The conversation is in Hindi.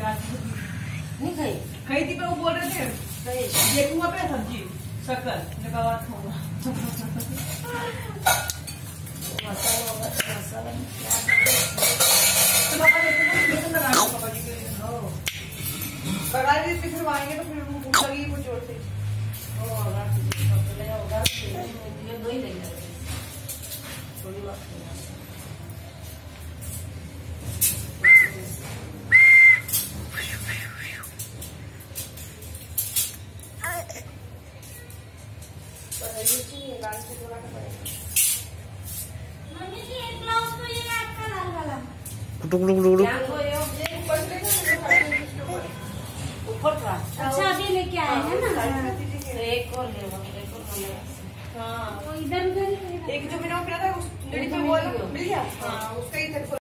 नहीं खाई खाई थी, पर वो बोल रहे थे देखूंगा पे सब्जी शक्कर लगावा खाऊंगा। मसाला तो पापा देते हैं बेसन लगा दो पापा जी के लिए। लगा दी फिर आएंगे तो फिर भूख लगी कुछ जोर से। दो ही लेंगे थोड़ी बात ऊपर था। अच्छा अभी लेके आए हैं ना। एक और ले हाँ इधर उधर एक जो मैंने वो किया था उस लेडी पे वो मिल गया। हाँ उसका ही